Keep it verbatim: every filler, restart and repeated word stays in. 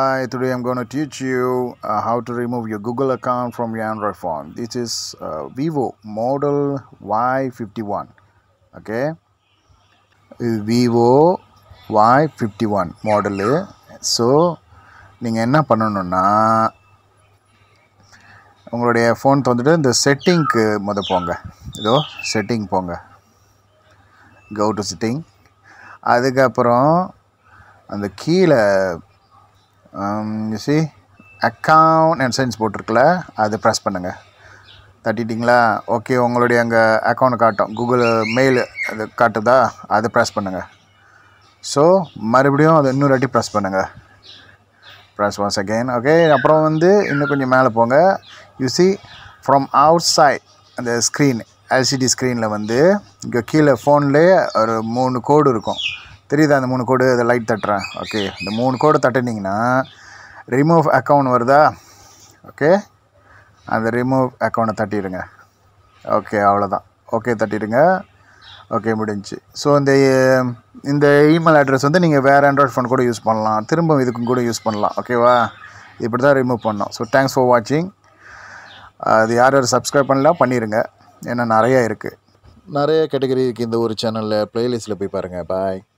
Hi, today I'm going to teach you uh, how to remove your Google account from your Android phone. This is uh, vivo model Y fifty-one. Okay, இது vivo Y fifty-one model. So நீங்கள் என்ன பண்ணணும்னா உங்களுடைய phone வந்துட்டு இந்த செட்டிங்க்கு முத போங்க. இதோ செட்டிங் போங்க. Go to setting. அதுக்கப்புறம் அந்த கீழே Um, you see account and settings போட்டிருக்கல அது ப்ரெஸ் பண்ணுங்கள். தட்டிட்டிங்களா? ஓகே, உங்களுடைய அங்கே அக்கௌண்ட் காட்டும், கூகுள் மெயில் அது காட்டுதா, அது ப்ரெஸ் பண்ணுங்கள். ஸோ மறுபடியும் அதை இன்னொரு வாட்டி ப்ரெஸ் பண்ணுங்கள். Press once again. ஓகே, அப்புறம் வந்து இன்னும் கொஞ்சம் மேலே போங்க. You see from outside அந்த ஸ்க்ரீன் எல்சிடி ஸ்க்ரீனில் வந்து இங்கே கீழே ஃபோன்லேயே ஒரு மூணு கோடு இருக்கும். தெரியுதா? அந்த மூணு கோடு அதை லைட் தட்டுறேன். ஓகே, இந்த மூணு கோடு தட்டினீங்கன்னா ரிமூவ் அக்கௌண்ட் வருதா? ஓகே, அந்த ரிமூவ் அக்கௌண்ட்டை தட்டிடுங்க. ஓகே, அவ்வளோதான். ஓகே தட்டிடுங்க. ஓகே, முடிஞ்சு. ஸோ இந்த இந்த இமெயில் அட்ரஸ் வந்து நீங்கள் வேறு ஆண்ட்ராய்ட் ஃபோன் கூட யூஸ் பண்ணலாம், திரும்ப இதுக்கும் கூட யூஸ் பண்ணலாம். ஓகேவா? இப்படி தான் ரிமூவ் பண்ணோம். ஸோ தேங்க்ஸ் ஃபார் வாட்சிங். அது யார் யார் சப்ஸ்கிரைப் பண்ணலாம் பண்ணிடுங்க, ஏன்னா நிறையா இருக்குது, நிறைய கேட்டகரி இருக்குது இந்த ஒரு சேனலில். ப்ளேலிஸ்ட்டில் போய் பாருங்கள். பாய்.